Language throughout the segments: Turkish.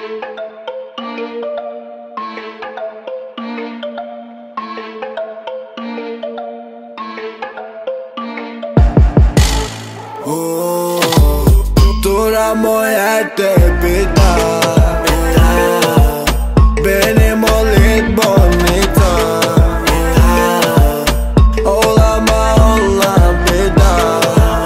Duramo yerde bir daha. Benim ol ilk bonita. Olama olan bir daha.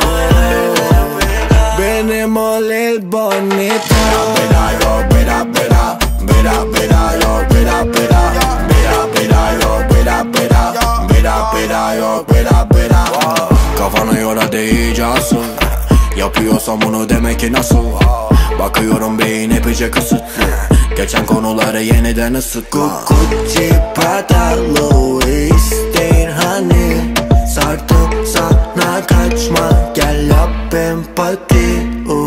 Benim ol ilk bonita. Beda yo beda beda. Beda beda yo beda beda. Beda beda yo beda beda. Beda beda yo beda beda. Kafana yola değeceksin. Yapıyorsam bunu demek ki nasıl? Bakıyorum beyin epeyce kısıtlı. Geçen konuları yeniden ısıt. Gucci Prada Louis değil hani. Sardım sana kaçma. Gel yap empati.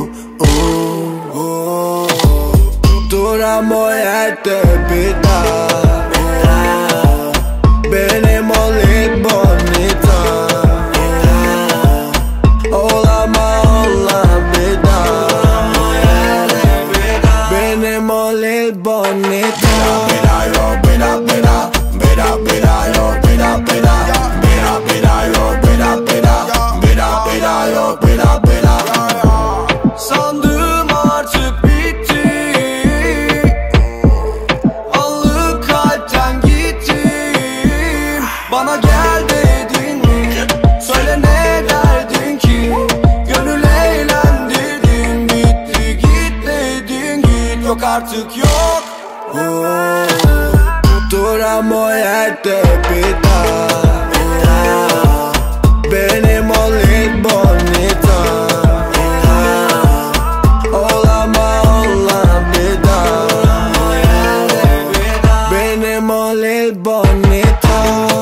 Duram o yerde bir daha. Benim ol ilk bonita. Olama olan bir daha. Benim ol ilk bonita. Beda yo beda beda. Beda beda yo beda beda. Beda beda yo beda beda. Beda beda yo beda beda. Sandım artık bitti. Allık kalpten gittim. Bana gel dedin mi? Söyle ne derdin ki? Gönül eğlendirdin. Bitti git dedin git. Yok artık yok. Duram o yerde bir daha. Benim ol ilk bonita. Olama olan bir daha. Benim ol ilk bonita.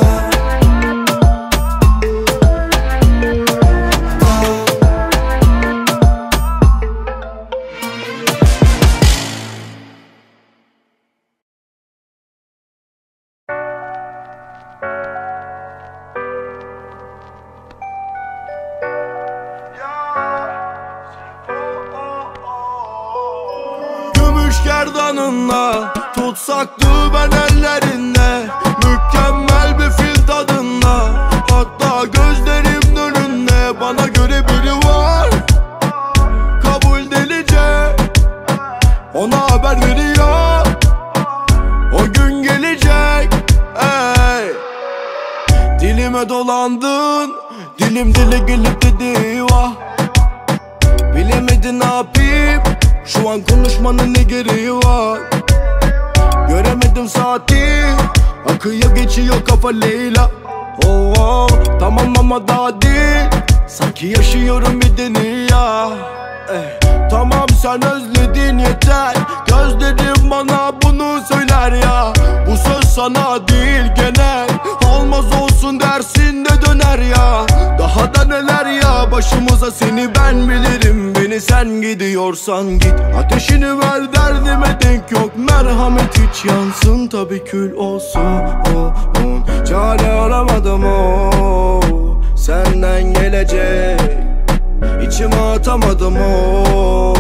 Gümüş gerdanınla tutsaktı ben ellerinde. Mükemmel bir fil tadında. Hatta gözlerimin önünde bana göre biri var. Kabul delice. Ona haber veriyor. O gün gelecek. Ey. Dilime dolandın. Dilim dile gelip dedi vah. Bilemedin ne yapayım. Şu an konuşmanın ne gereği var? Göremedim saati. Akıyor geçiyor kafa Leyla. Oh, oh, tamam ama daha değil. Sanki yaşıyorum bir dünya. Tamam sen özledin yeter. Gözlerim bana bunu söyler ya. Bu söz sana değil genel. Olmaz olsun dersin de döner ya. Daha da neler ya başımıza seni ben bilirim. Beni sen gidiyorsan git. Ateşini ver derdime denk yok. Merhamet hiç yansın tabi kül olsun. Çare aramadım o. Senden gelecek. İçime atamadım o.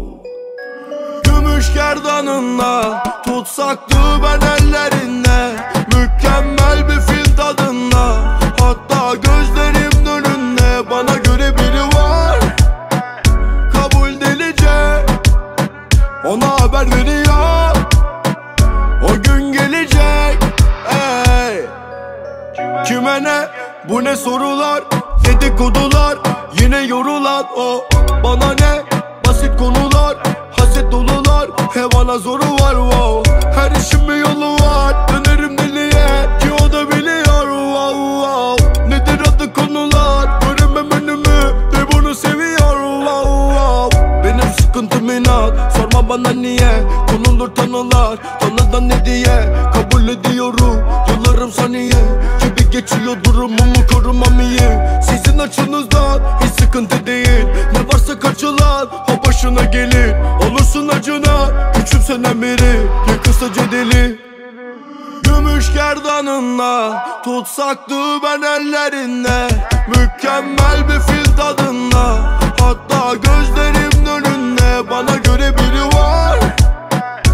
Gümüş gerdanınla tutsaktı ben ellerinde. Mükemmel bir fil tadında. Hatta gözlerimin önünde bana göre biri var. Kabul delice. Ona haber veriyor. O gün gelecek. Ey. Kime ne? Bu ne sorular? Dedikodular. Yine yorulan o. Bana ne? Basit konular. Haset dolular. Hevana zoru var wow. Her işin bir yolu var. Dönerim deliye ki o da biliyor wow, wow. Nedir adı konular? Göremem önümü de bunu seviyor wow, wow. Benim sıkıntım inat. Sorma bana niye. Konulur tanılar. Tanıdan ne diye. Kabul ediyorum. Yıllarım saniye. Gibi geçiyor durumumu korumam iyi. Sizin açınızdan hiç sıkıntı değil. Ne varsa kaçılan o başına gelir. Olursun acına küçümsenen biri. Ya kısaca deli. Gümüş gerdanınla tutsaktı ben ellerinde. Mükemmel bir fil tadında. Hatta gözlerimin önünde bana göre biri var.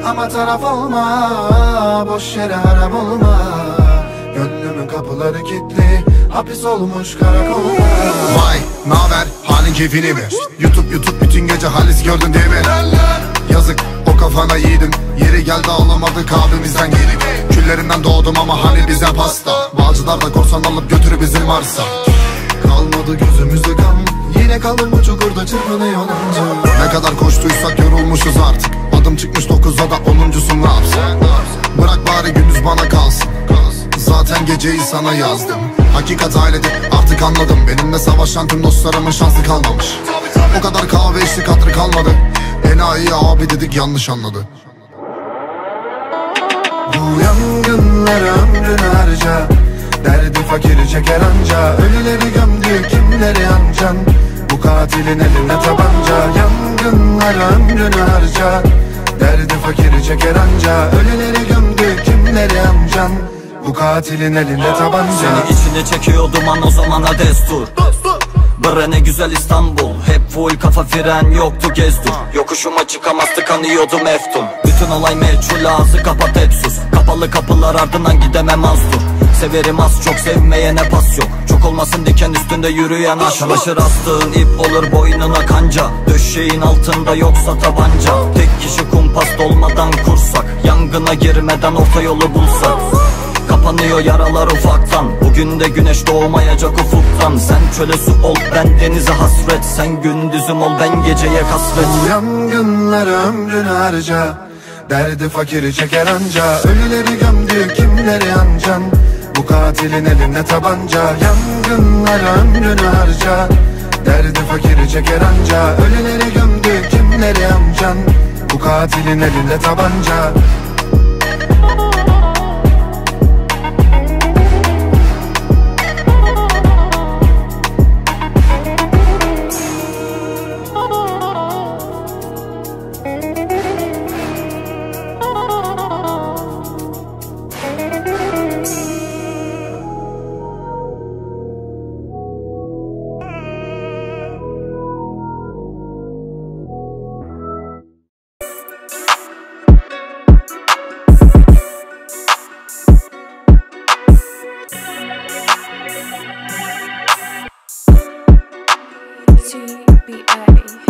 Ama taraf olma, boş yere harap olma. Gönlümün kapıları kilitli, hapis olmuş karakolda. Vay naber, halin keyfini mi? YouTube bütün gece halis gördün değil mi? Yazık o kafana yiğidim, yeri geldi ağlamadık abimizden gelip. Küllerinden doğdum ama hani bize pasta. Bağcılar da korsan alıp götürü bizim varsa. Kalmadı gözümüzde kan, yine kaldım bu çukurda çırpınıyor onca. Ne kadar koştuysak yorulmuşuz artık. Adım çıkmış 9'a da 10'uncusun ne yapsın? Bırak bari gündüz bana kalsın. Zaten geceyi sana yazdım. Hakikat ailedir artık anladım. Benimle savaşan tüm dostlarımın şansı kalmamış. O kadar kahve içtik hatırı kalmadı. Enayi abi dedik yanlış anladı. Bu yangınlar ömrünü harca, derdi fakiri çeker anca. Ölüleri gömdü kimleri ancan, bu katilin elinde tabanca. Yangınlar ömrünü harca, derdi fakiri çeker anca. Ölüleri gömdü kimleri ancan, bu katilin elinde tabanca. Seni içine çekiyor duman o zamana destur. Bre ne güzel İstanbul, hep full kafa fren yoktu gezdur. Yokuşuma çıkamazdı kanıyordum eftun. Bütün olay meçhul ağzı kapat hep sus. Kapalı kapılar ardından gidemem az dur. Severim az çok sevmeyene pas yok. Çok olmasın diken üstünde yürüyen aşk. Çalışır astığın ip olur boynuna kanca. Döşeğin altında yoksa tabanca. Tek kişi kumpas dolmadan kursak. Yangına girmeden orta yolu bulsak. Kapanıyor yaralar ufaktan. Bugün de güneş doğmayacak ufuktan. Sen çöle su ol ben denize hasret. Sen gündüzüm ol ben geceye kasvet. Bu yangınlar ömrünü harca, derdi fakiri çeker anca. Ölüleri gömdü kimleri ancan, bu katilin elinde tabanca. Yangınlar ömrünü harca, derdi fakiri çeker anca. Ölüleri gömdü kimleri ancan, bu katilin elinde tabanca. TBA